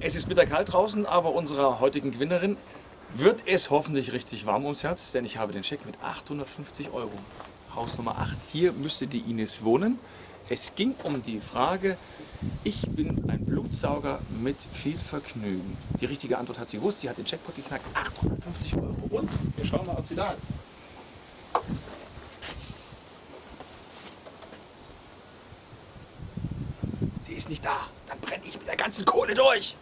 Es ist bitterkalt draußen, aber unserer heutigen Gewinnerin wird es hoffentlich richtig warm ums Herz, denn ich habe den Scheck mit 850 €. Haus Nummer 8. Hier müsste die Ines wohnen. Es ging um die Frage, ich bin ein Blutsauger mit viel Vergnügen. Die richtige Antwort hat sie gewusst, sie hat den Jackpot geknackt, 850 €. Und wir schauen mal, ob sie da ist. Sie ist nicht da, dann brenne ich mit der ganzen Kohle durch.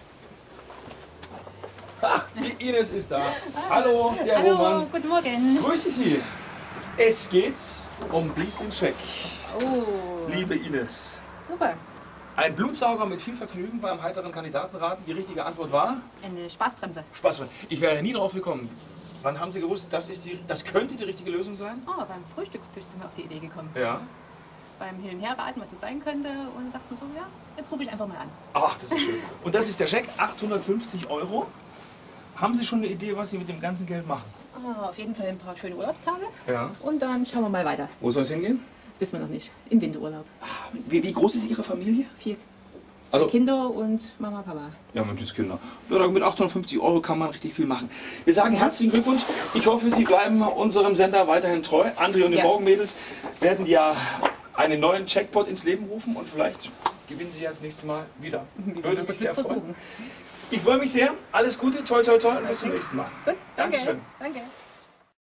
Ha, die Ines ist da. Hallo, der Hallo, Roman. guten Morgen. Grüße Sie. Es geht um diesen Scheck. Oh, Liebe Ines, super. ein Blutsauger mit viel Vergnügen beim heiteren Kandidatenraten. Die richtige Antwort war? Eine Spaßbremse. Spaß. Ich wäre nie drauf gekommen. Wann haben Sie gewusst, das könnte die richtige Lösung sein? Oh, beim Frühstückstisch sind wir auf die Idee gekommen. Ja. Beim Hin- und Herraten, was es sein könnte. Und dachten so, ja, jetzt rufe ich einfach mal an. Ach, das ist schön. Und das ist der Scheck, 850 €. Haben Sie schon eine Idee, was Sie mit dem ganzen Geld machen? Oh, auf jeden Fall ein paar schöne Urlaubstage. Ja. Und dann schauen wir mal weiter. Wo soll es hingehen? Wissen wir noch nicht. Im Winterurlaub. Wie groß ist Ihre Familie? 4. 2 Also- Kinder und Mama, Papa. Ja, Menschenskinder. Ja, mit 850 € kann man richtig viel machen. Wir sagen herzlichen Glückwunsch. Ich hoffe, Sie bleiben unserem Sender weiterhin treu. André und die Ja. Morgenmädels werden ja einen neuen Jackpot ins Leben rufen und vielleicht gewinnen Sie ja das nächste Mal wieder. Wir Würde werden mich sehr das freuen. versuchen. Ich freue mich sehr. Alles Gute, toi toi toi und bis zum nächsten Mal. Gut, danke. Dankeschön. Danke.